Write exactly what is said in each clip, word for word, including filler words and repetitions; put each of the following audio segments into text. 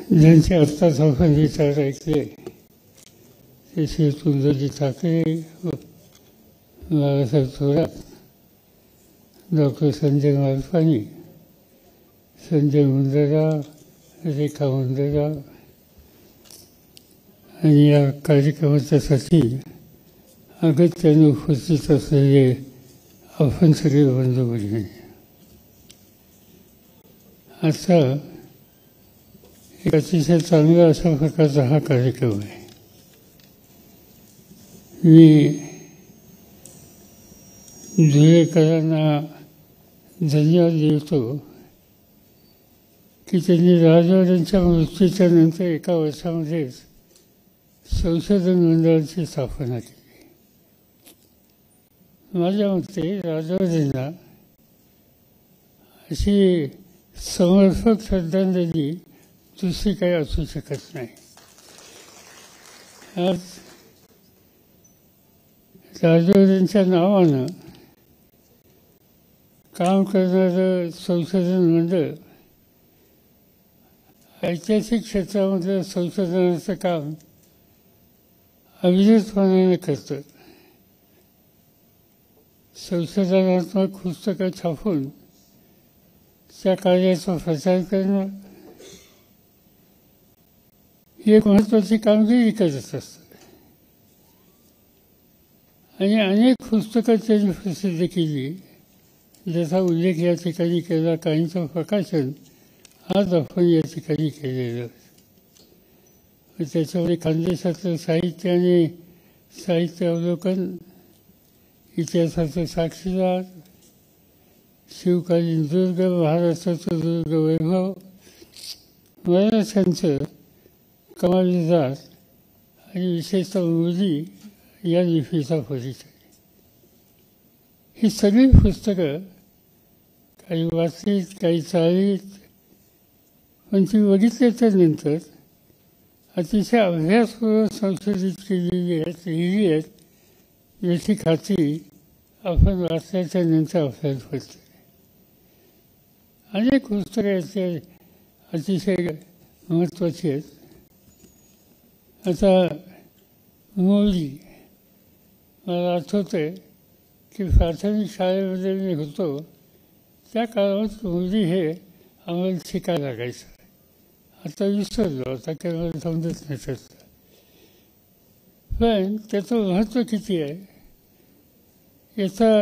ज्यांचे आत्ताच आपण विचार ऐकले ते श्री सुंदरजी ठाकरे, बाळासाहेब थोरात, डॉक्टर संजय मालपानी, संजय मुंदराव, रेखा मुंदराव आणि या कार्यक्रमाच्यासाठी अगत्याने उपस्थित असलेले आपण सगळे बंधू भगिनी. आता एक अतिशय चांगला अशा प्रकारचा हा कार्यक्रम आहे. मी धुळेकरांना धन्यवाद देतो की त्यांनी राजवाड्यांच्या मृत्यूच्या नंतर एका वर्षामध्येच संशोधन मंडळाची स्थापना केली. माझ्या मते राजवाड्यांना अशी समर्पक श्रद्धांजली दुसरी काही असू शकत नाही. आज राजवाड्यांच्या नावानं काम करणारं संशोधन मंडळ ऐतिहासिक क्षेत्रामधलं संशोधनाचं काम अविरतपणाने करतं. संशोधनात्मक पुस्तकं छापून त्या कार्याचा प्रचार करणं ही एक महत्त्वाची कामगिरी करत असतं. आणि अनेक पुस्तकं त्यांनी प्रसिद्ध केली, ज्याचा उल्लेख या ठिकाणी केला. काहींचं प्रकाशन आज आपण या ठिकाणी केलेलं. त्याच्यामध्ये खानदेशातलं साहित्य आणि साहित्य अवलोकन, इतिहासाचं साक्षीदार, शिवकालीन दुर्ग, महाराष्ट्राचं दुर्ग वैभव, मराठ्यांचं कमालीदार आणि विशेषतः मुली या लिपीचा परिचय. ही सगळी पुस्तकं काही वाचलीत, काही चाललीत, पण ती बघितल्याच्या नंतर अतिशय अभ्यासपूर्वक संशोधित केलेली आहेत, लिहिली आहेत, याची खात्री आपण वाचल्याच्या नंतर आपल्याला पडते. अनेक पुस्तकं याचे अतिशय महत्त्वाची आहेत. आता मोदी, मला आठवतं आहे की प्राथमिक शाळेमध्ये मी होतो त्या काळात मोदी हे आम्हाला शिकायला लागायचं. आता विसरलो, आता काही मला समजत नाही त्याचं. पण त्याचं महत्त्व किती आहे याचा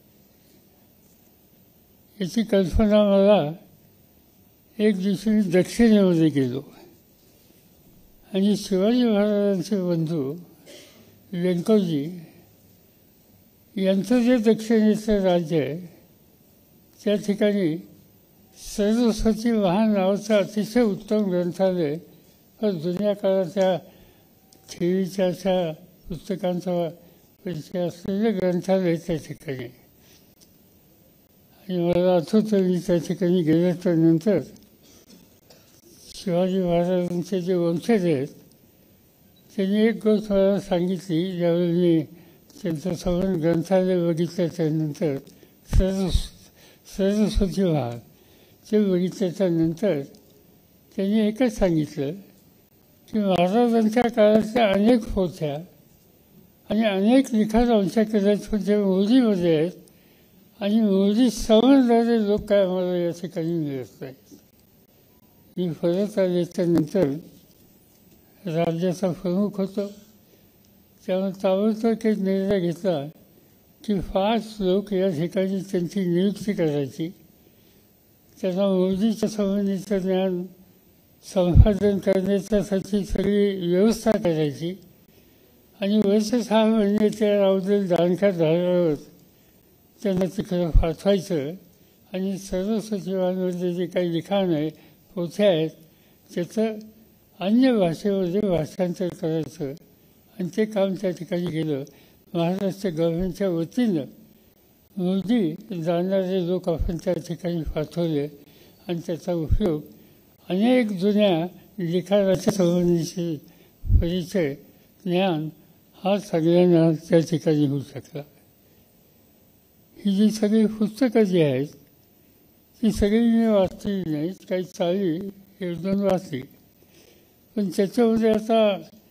याची कल्पना मला एक दिवशी मी दक्षिणेमध्ये गेलो आणि शिवाजी महाराजांचे बंधू व्यंकोजी यांचं जे दक्षिणेचं राज्य आहे त्या ठिकाणी सरस्वती महान नावाचं अतिशय उत्तम ग्रंथालय, पण जुन्या काळाच्या ठेवीच्या अशा पुस्तकांचा परिचय असलेलं ग्रंथालय त्या ठिकाणी. आणि मला आठवतं मी त्या ठिकाणी गेल्याच्या नंतर शिवाजी महाराजांचे जे वंशज आहेत त्यांनी एक गोष्ट मला सांगितली. ज्यावेळी मी त्यांचं सगळं ग्रंथालय बघितल्याच्यानंतर सरस सरस्वती महान ते बघितल्याच्या नंतर त्यांनी एकच सांगितलं की महाराजांच्या काळातल्या अनेक पोथ्या आणि अनेक लिखाण आमच्याकडे होत्या मोदीमध्ये आहेत आणि मोदी समजणारे लोक काय आम्हाला या ठिकाणी मिळत नाहीत. मी परत आल्याच्यानंतर राज्याचा प्रमुख होतो, त्यामुळे ताबडतोब एक निर्णय घेतला की पाच लोक या ठिकाणी त्यांची नियुक्ती करायची. त्यांना मोदीच्या संबंधीचं ज्ञान संपादन करण्याच्यासाठी सगळी व्यवस्था करायची आणि वर्ष सहा महिने त्या रावदेल जाणकार झाल्यावर त्यांना तिकडं पाठवायचं आणि सरस्वती महानमध्ये जे काही लिखाण आहे, पोथ्या आहेत, त्याचं अन्य भाषेमध्ये भाषांतर करायचं. आणि ते काम त्या ठिकाणी केलं. महाराष्ट्र गव्हर्नमेंटच्या वतीनं मोदी जाणणारे लोक आपण त्या ठिकाणी पाठवले आणि त्याचा उपयोग अनेक जुन्या लिखाणाच्या संबंधीचे परिचय, ज्ञान हा सगळ्यांना त्या ठिकाणी होऊ शकला. ही जी सगळी पुस्तकं जी आहेत ती सगळी मी वाचलेली नाहीत, काही चाळी एक दोन वाचली. पण त्याच्यामध्ये आता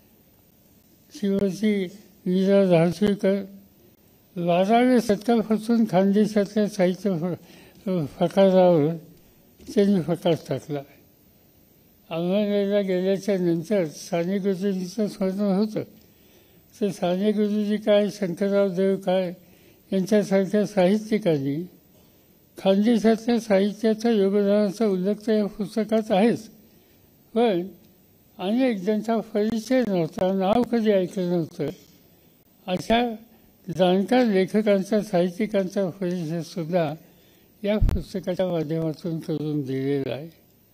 शिवाजी वीरा धारशिवकर बाराव्या शतकापासून खानदेशातल्या साहित्य प्रकारावर त्यांनी प्रकाश टाकला. अहमदनगरला गेल्याच्या नंतर साने गुरुजींचं स्मरण होतं. तर साने गुरुजी काय, शंकरराव देव काय यांच्यासारख्या साहित्यिकांनी खानदेशातल्या साहित्याच्या योगदानाचा उल्लेख तर या पुस्तकात आहेच. पण अनेक ज्यांचा परिचय नव्हता, नाव कधी ऐकलं नव्हतं, अशा जाणकार लेखकांचा, साहित्यिकांचा परिचयसुद्धा या पुस्तकाच्या माध्यमातून करून दिलेला आहे.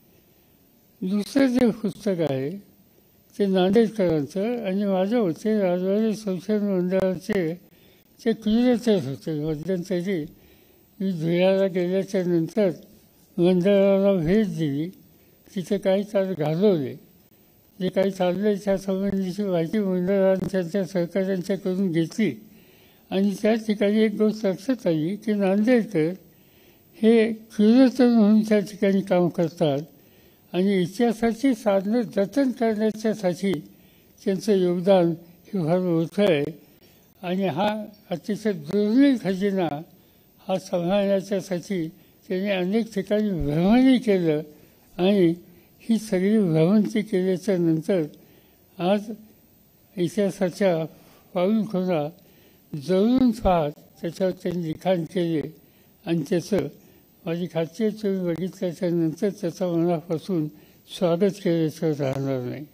दुसरं जे पुस्तक आहे ते नांदेडकरांचं आणि माझ्या होते राजवाडे संशोधन मंडळाचे ते क्युरेटर होते. मध्यंतरी मी धुळ्याला गेल्याच्या नंतर मंडळाला भेट दिली. तिथे काही तास घालवले. जे काही चाललं त्या संबंधीची माहिती मंडळाने त्यांच्या सहकाऱ्यांच्याकडून घेतली आणि त्या ठिकाणी एक गोष्ट लक्षात आली की नांदेडकर हे क्युरेटर म्हणून त्या ठिकाणी काम करतात आणि इतिहासाची साधनं जतन करण्याच्यासाठी त्यांचं योगदान हे फार मोठं आहे. आणि हा अतिशय दुर्मिळ खजिना हा सांभाळण्याच्यासाठी त्यांनी अनेक ठिकाणी भ्रमणही केलं आणि ही सगळी भ्रमंती केल्याच्या नंतर आज इतिहासाच्या पाऊलखुणा जवळून पाहत त्याच्यावर त्यांनी लिखाण केले आणि त्याचं माझी खात्री आहे तुम्ही बघितल्याच्या नंतर त्याचं मनापासून स्वागत केल्याचं राहणार नाही.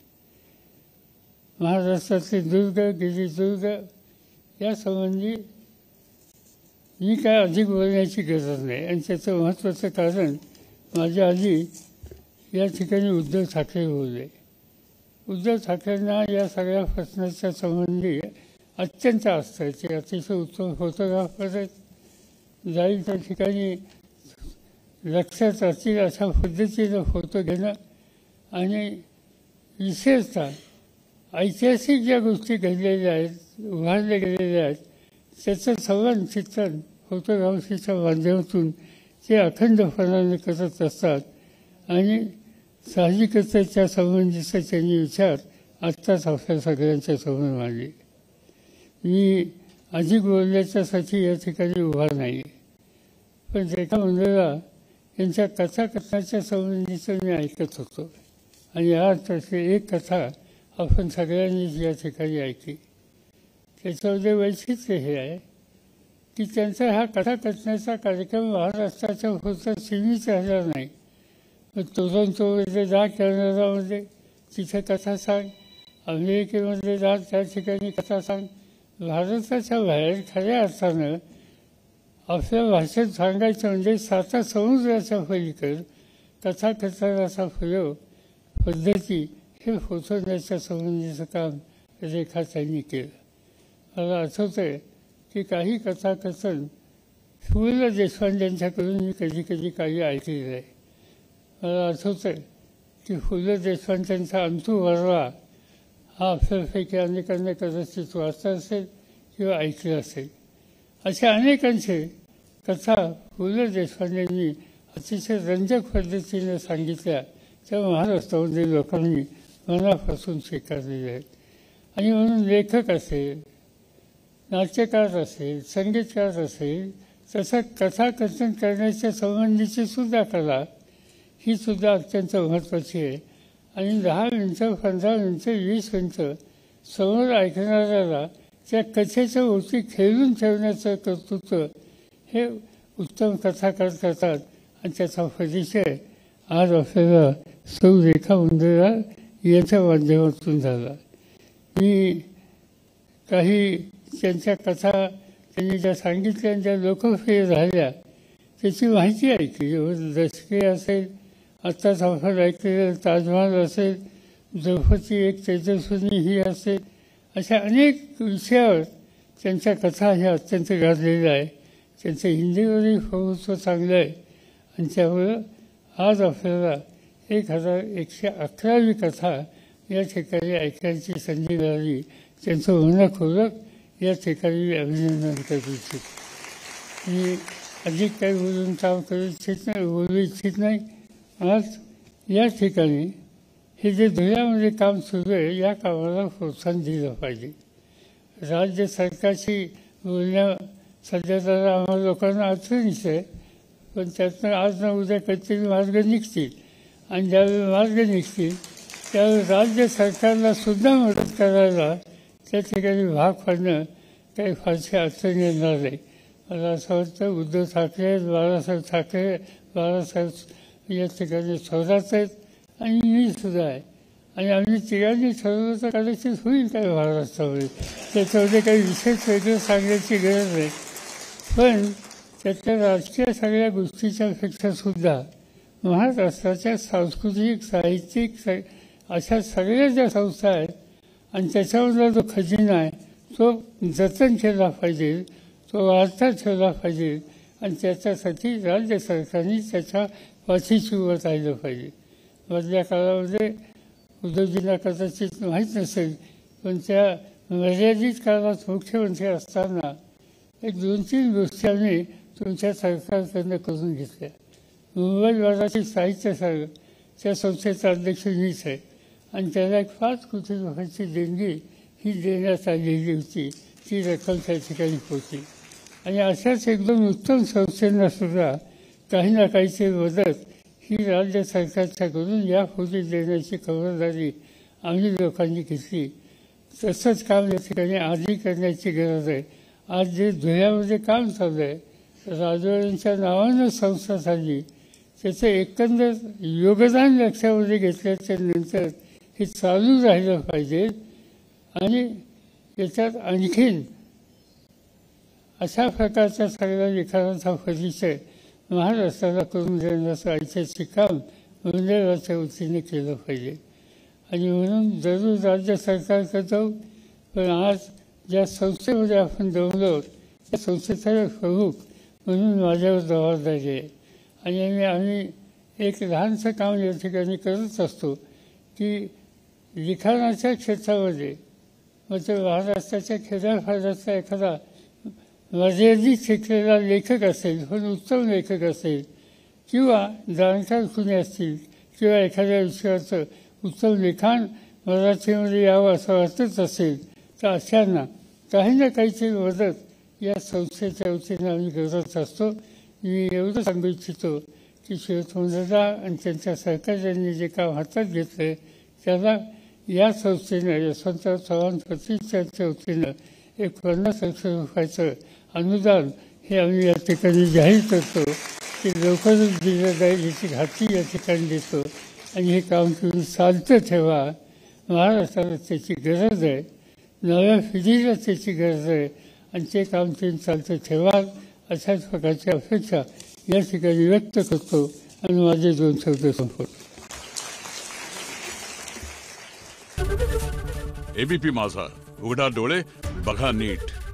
महाराष्ट्रातले दुर्ग, गिरिदुर्ग यासंबंधी मी काय अधिक बोलण्याची गरज नाही. आणि त्याचं महत्त्वाचं कारण माझ्या आधी या ठिकाणी उद्धव ठाकरे बोलले. उद्धव ठाकरेंना या सगळ्या प्रश्नाच्या संबंधी अत्यंत आस्था आहे. ते अतिशय उत्तम फोटोग्राफर आहेत. जाईल त्या ठिकाणी लक्षात असतील अशा पद्धतीनं फोटो घेणं आणि विशेषतः ऐतिहासिक ज्या गोष्टी घडलेल्या आहेत, उभारल्या गेलेल्या आहेत, त्याचं संवाद चित्रण फोटोग्राफीच्या माध्यमातून ते अखंडपणाने करत असतात. आणि साहजिकच त्या संबंधीचे त्यांनी विचार आत्ताच आपल्या सगळ्यांच्या समोर मांडले. मी अधिक बोलण्याच्यासाठी या ठिकाणी उभा नाही. पण रेखा मंडळा यांच्या कथा कथनाच्या संबंधीचं मी ऐकत होतो आणि आज तशी एक कथा आपण सगळ्यांनीच या ठिकाणी ऐकली. त्याच्यामध्ये वैशिष्ट्य हे आहे की त्यांचा हा कथा कथनाचा कार्यक्रम महाराष्ट्राच्या पुरता सीमित राहिला नाही. टोरंटोमध्ये जा, कॅनडामध्ये तिथे कथा सांग, अमेरिकेमध्ये जा त्या ठिकाणी कथा सांग. भारताच्या बाहेर खऱ्या अर्थानं आपल्या भाषेत सांगायचं म्हणजे साता समुद्राच्या पलीकडे कथा कथनाचा प्रयोग पद्धती हे पोचवण्याच्या संबंधीचं काम रेखा त्यांनी केलं. मला आठवतं आहे की काही कथाकथन पु ल देशपांड्यांच्याकडून मी कधी कधी काही ऐकलेलं आहे. मला आठवतं आहे की पु ल देशपांड्यांचा अंतू वरवा हा आपल्यापैकी अनेकांना कदाचित वाचला असेल किंवा ऐकलं असेल. अशा अनेकांचे कथा पु ल देशपांड्यांनी अतिशय रंजक पद्धतीने सांगितल्या, त्या महाराष्ट्रामध्ये लोकांनी मनापासून स्वीकारलेल्या आहेत. आणि म्हणून लेखक असेल, नाट्यकार असेल, संगीतकार असेल, तसं कथाकथन करण्याच्या संबंधीची सुद्धा कला ही सुद्धा अत्यंत महत्त्वाची आहे. आणि दहा मिनटं, पंधरा मिनटं, वीस मिनटं समोर ऐकणाऱ्याला त्या कथेच्या ओटी खेळून ठेवण्याचं कर्तृत्व हे उत्तम कथाकार करतात. आणि त्याचा परिचय आज आपल्याला सौ रेखा मंडळा याच्या माध्यमातून झाला. मी काही त्यांच्या कथा त्यांनी ज्या सांगितल्या ज्या लोकप्रिय झाल्या त्याची माहिती ऐकली. दशके असेल, आत्ताच आपण ऐकलेलं ताजमहाल असेल, द्रौपदी एक तेजस्विनी ही असेल, अशा अनेक विषयावर त्यांच्या कथा ह्या अत्यंत गाजलेल्या आहे. त्यांचं हिंदीवरही प्रभुत्व चांगलं आहे. आणि त्यामुळं आज आपल्याला एक हजार एकशे अकरावी कथा या ठिकाणी ऐकण्याची संधी मिळाली. त्यांचं मनपूर्वक या ठिकाणी मी अभिनंदन करू इच्छित. मी अधिक काही बोलून काम करू इच्छित नाही बोलू इच्छित नाही. आज या ठिकाणी हे जे धुळ्यामध्ये काम सुरू आहे या कामाला प्रोत्साहन दिलं पाहिजे. राज्य सरकारशी बोलणं सध्या तर आम्हाला लोकांना अडचणीच आहे, पण त्यातनं आज ना उद्या काहीतरी मार्ग निघतील आणि ज्यावेळी मार्ग निघतील त्यावेळी राज्य सरकारला सुद्धा मदत करायला त्या ठिकाणी भाग पाडणं काही फारशी अडचण येणार नाही. मला असं वाटतं उद्धव ठाकरे बाळासाहेब ठाकरे बाळासाहेब या ठिकाणी स्वतःच आहेत आणि मी सुद्धा आहे आणि आम्ही तिघांनी ठरवलं तर कदाचित होईल काय महाराष्ट्रामध्ये. त्याच्यामध्ये काही विशेष वेगळं सांगण्याची गरज नाही, पण त्याच्या राजकीय सगळ्या गोष्टीच्या पेक्षासुद्धा महाराष्ट्राच्या सांस्कृतिक साहित्यिक स अशा सगळ्या ज्या संस्था आहेत आणि त्याच्यामधला जो खजिना आहे तो जतन केला पाहिजे, तो वाढता ठेवला पाहिजे आणि त्याच्यासाठी राज्य सरकारने त्याच्या पाठीशी उभं राहिलं पाहिजे. मधल्या काळामध्ये उद्धवजींना कदाचित माहीत नसेल, पण त्या मर्यादित काळात मुख्यमंत्री असताना एक दोन तीन गोष्टी आम्ही तुमच्या सरकारकडनं करून घेतल्या. मुंबई मराठी साहित्य संघ त्या संस्थेचा अध्यक्ष मीच आहे आणि त्याला एक पाच कोटी रुपयाची देणगी ही देण्यात आलेली होती. ती रक्कम त्या ठिकाणी पोचली आणि अशाच एकदम उत्तम संस्थेंना सुद्धा काही ना काहीची मदत ही राज्य सरकारच्याकडून यापूर्वी देण्याची खबरदारी आम्ही लोकांनी घेतली. तसंच काम या ठिकाणी आजही करण्याची गरज आहे. आज जे धुळ्यामध्ये काम चालू आहे, राजवाड्यांच्या नावानं संस्था झाली, त्याचं एकंदर योगदान लक्षामध्ये घेतल्याच्या नंतर हे चालू राहिलं पाहिजे आणि याच्यात आणखीन अशा प्रकारच्या सगळ्या लिखाणाचा परिचय महाराष्ट्राला करून देण्याचं ऐतिहासिक काम मंडळाच्या वतीने केलं पाहिजे. आणि म्हणून जरूर राज्य सरकार करतो, पण आज ज्या संस्थेमध्ये आपण जमलो त्या संस्थेचा प्रमुख म्हणून माझ्यावर जबाबदारी आहे आणि आम्ही आम्ही एक लहानसं काम या ठिकाणी करत असतो की लिखाणाच्या क्षेत्रामध्ये म्हणजे महाराष्ट्राच्या खेड्यापाड्याचा एखादा मर्यादित शिकलेला लेखक असेल, पण उत्तम लेखक असेल किंवा जाणकार कुणी असतील किंवा एखाद्या विषयाचं उत्तम लिखाण मराठीमध्ये यावं असं वाटत असेल तर अशांना काही ना काहीची मदत या संस्थेच्या वतीनं आम्ही करत असतो. मी एवढं सांगू इच्छितो की शिवतोंडदा आणि त्यांच्या सहकार्यांनी जे काम हातात घेतलं आहे त्याला या संस्थेनं यशवंतराव चव्हाण प्रतिष्ठानच्या वतीनं एक पन्नास लक्ष रुपयाचं अनुदान हे आम्ही या ठिकाणी जाहीर करतो की लवकरच दिलं जाईल याची खात्री या ठिकाणी देतो. आणि हे काम तुम्ही चालतं ठेवा. महाराष्ट्राला त्याची गरज आहे, नव्या पिढीला त्याची गरज आहे आणि ते काम तुम्ही चालतं ठेवा अशाच प्रकारची अपेक्षा या ठिकाणी व्यक्त करतो आणि माझे दोन शब्द संपवतो. एबीपी माझा, उघडा डोळे बघा नीट.